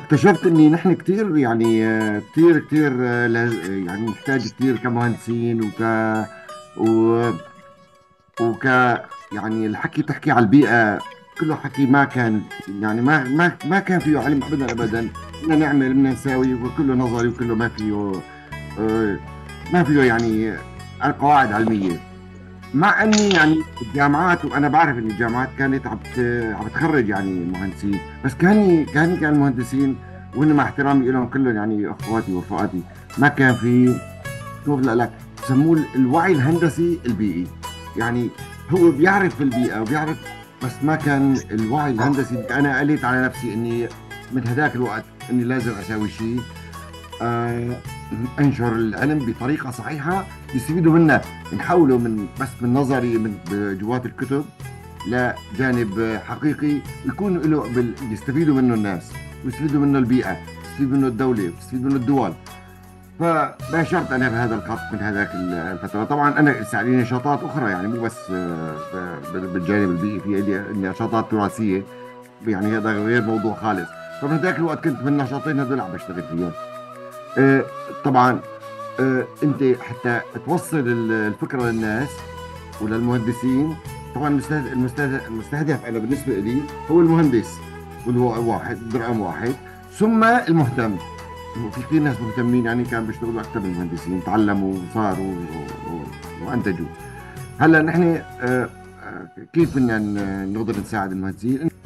اكتشفت اني نحن كثير يعني كثير كثير يعني نحتاج كثير كمهندسين و... وك يعني الحكي تحكي على البيئة. كله حكي ما كان يعني ما كان فيه علم ابدا ابدا. بدنا نعمل بدنا نساوي وكله نظري وكله ما فيه آه، ما فيه يعني قواعد علمية. مع اني يعني الجامعات، وانا بعرف ان الجامعات كانت عم تخرج يعني مهندسين، بس كان المهندسين، وان مع احترامي لهم كلهم يعني اخواتي ورفقاتي، ما كان في شوف لا لا بسموه الوعي الهندسي البيئي. يعني هو بيعرف البيئة وبيعرف، بس ما كان الوعي الهندسي. انا قلت على نفسي اني من هذاك الوقت اني لازم اسوي شيء، آه، انشر العلم بطريقه صحيحه يستفيدوا منها، نحوله من بس من نظري من جوات الكتب لجانب حقيقي يكون له يستفيدوا منه الناس، ويستفيدوا منه البيئه، يستفيد منه الدوله، ويستفيد منه الدول. فباشرت انا بهذا الخط من هذاك الفتره. طبعا انا لسه لي نشاطات اخرى، يعني مو بس بالجانب البيئي، في لي نشاطات تراثيه، يعني هذا غير موضوع خالص. فمن ذاك الوقت كنت من النشاطين هذول عم بشتغل فيهم. آه، طبعا انت حتى توصل الفكره للناس وللمهندسين. طبعا المستهدف انا بالنسبه لي هو المهندس، واللي هو واحد رقم واحد، ثم المهتم. في كثير ناس مهتمين يعني كانوا بيشتغلوا اكثر من المهندسين، تعلموا وصاروا وانتجوا. هلا نحن كيف بدنا نقدر نساعد المهندسين؟